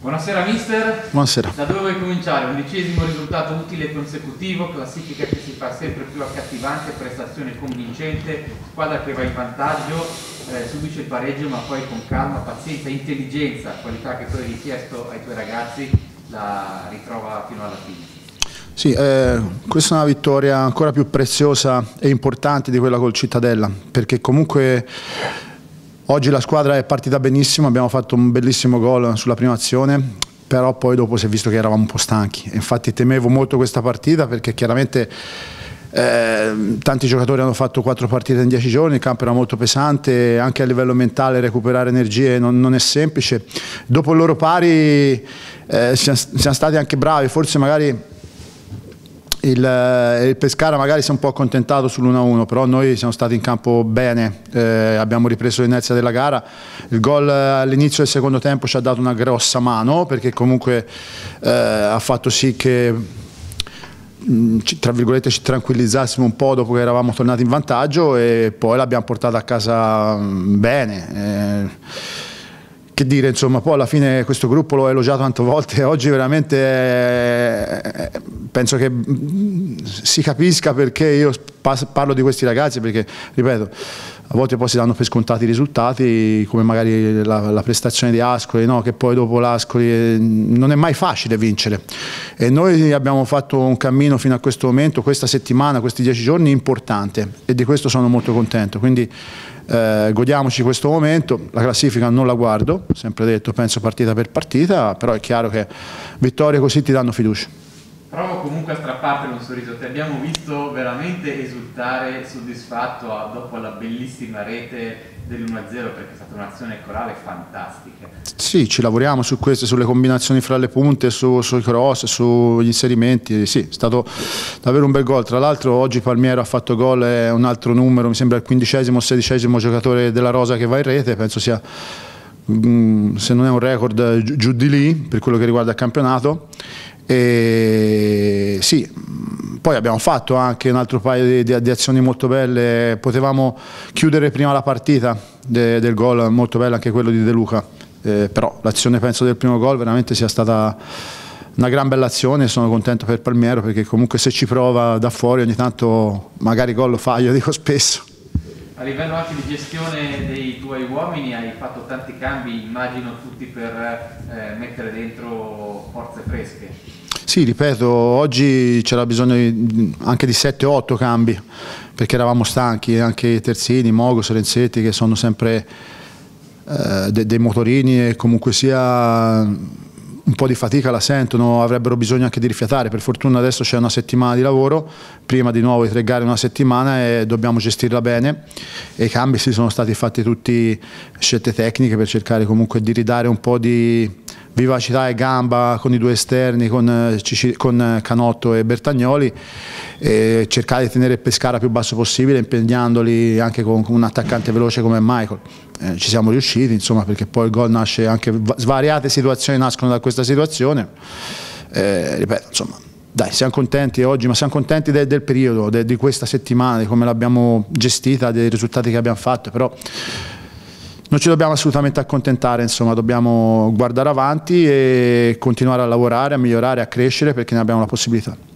Buonasera mister. Buonasera. Da dove vuoi cominciare? 11° risultato utile consecutivo, classifica che si fa sempre più accattivante, prestazione convincente, squadra che va in vantaggio, subisce il pareggio ma poi con calma, pazienza, intelligenza, qualità che tu hai richiesto ai tuoi ragazzi, la ritrova fino alla fine. Sì, questa è una vittoria ancora più preziosa e importante di quella col Cittadella, perché comunque oggi la squadra è partita benissimo, abbiamo fatto un bellissimo gol sulla prima azione, però poi dopo si è visto che eravamo un po' stanchi. Infatti temevo molto questa partita perché chiaramente tanti giocatori hanno fatto 4 partite in 10 giorni, il campo era molto pesante, anche a livello mentale recuperare energie non è semplice. Dopo il loro pari siamo stati anche bravi, forse magari il Pescara magari si è un po' accontentato sull'1-1, però noi siamo stati in campo bene, abbiamo ripreso l'inerzia della gara. Il gol all'inizio del secondo tempo ci ha dato una grossa mano perché comunque ha fatto sì che tra virgolette ci tranquillizzassimo un po' dopo che eravamo tornati in vantaggio e poi l'abbiamo portata a casa bene. Che dire, insomma, poi alla fine questo gruppo l'ho elogiato tante volte, oggi veramente penso che si capisca perché io parlo di questi ragazzi, perché, ripeto, a volte poi si danno per scontati i risultati, come magari la prestazione di Ascoli, no? Che poi dopo l'Ascoli non è mai facile vincere. E noi abbiamo fatto un cammino fino a questo momento, questa settimana, questi 10 giorni, importante, e di questo sono molto contento. Quindi godiamoci questo momento. La classifica non la guardo, sempre detto, penso partita per partita, però è chiaro che vittorie così ti danno fiducia. Provo comunque a strappartelo un sorriso, ti abbiamo visto veramente esultare, soddisfatto dopo la bellissima rete dell'1-0, perché è stata un'azione corale fantastica. Sì, ci lavoriamo su queste, sulle combinazioni fra le punte, sui cross, sugli inserimenti. Sì, è stato davvero un bel gol. Tra l'altro oggi Palmiero ha fatto gol, è un altro numero, mi sembra il 15° o 16° giocatore della rosa che va in rete, penso sia, se non è un record, giù di lì per quello che riguarda il campionato. E sì, poi abbiamo fatto anche un altro paio di azioni molto belle, potevamo chiudere prima la partita del gol, molto bello anche quello di De Luca, però l'azione penso del primo gol veramente sia stata una gran bella azione. Sono contento per Palmiero perché comunque se ci prova da fuori ogni tanto magari gol lo fa, io dico spesso. A livello anche di gestione dei tuoi uomini hai fatto tanti cambi, immagino tutti per mettere dentro forze fresche. Sì, ripeto, oggi c'era bisogno anche di 7-8 cambi perché eravamo stanchi, anche Terzini, Mogo, Sorenzetti, che sono sempre dei motorini e comunque sia un po' di fatica la sentono, avrebbero bisogno anche di rifiatare. Per fortuna adesso c'è una settimana di lavoro, prima di nuovo di 3 gare una settimana, e dobbiamo gestirla bene, e i cambi si sono stati fatti tutti scelte tecniche per cercare comunque di ridare un po' di vivacità e gamba con i 2 esterni, con Canotto e Bertagnoli, e cercare di tenere il Pescara più basso possibile, impegnandoli anche con un attaccante veloce come Michael. Ci siamo riusciti, insomma, perché poi il gol nasce, anche svariate situazioni nascono da questa situazione. Ripeto, insomma, dai, siamo contenti oggi, ma siamo contenti del periodo, di questa settimana, di come l'abbiamo gestita, dei risultati che abbiamo fatto, però non ci dobbiamo assolutamente accontentare, insomma, dobbiamo guardare avanti e continuare a lavorare, a migliorare, a crescere, perché ne abbiamo la possibilità.